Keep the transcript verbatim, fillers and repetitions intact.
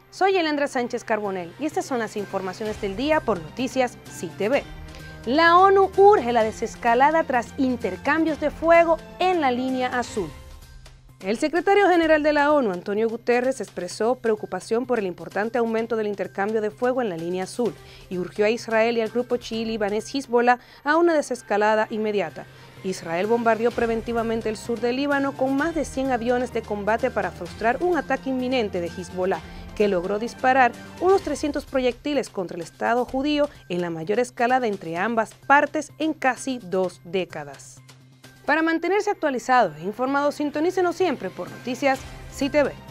Soy Elendra Sánchez Carbonell y estas son las informaciones del día por Noticias C I T V. La ONU urge la desescalada tras intercambios de fuego en la línea azul. El secretario general de la ONU, Antonio Guterres, expresó preocupación por el importante aumento del intercambio de fuego en la línea azul y urgió a Israel y al grupo chií libanés Hezbollah a una desescalada inmediata. Israel bombardeó preventivamente el sur del Líbano con más de cien aviones de combate para frustrar un ataque inminente de Hezbollah, que logró disparar unos trescientos proyectiles contra el Estado judío en la mayor escalada entre ambas partes en casi dos décadas. Para mantenerse actualizado e informado, sintonícenos siempre por Noticias C I T V.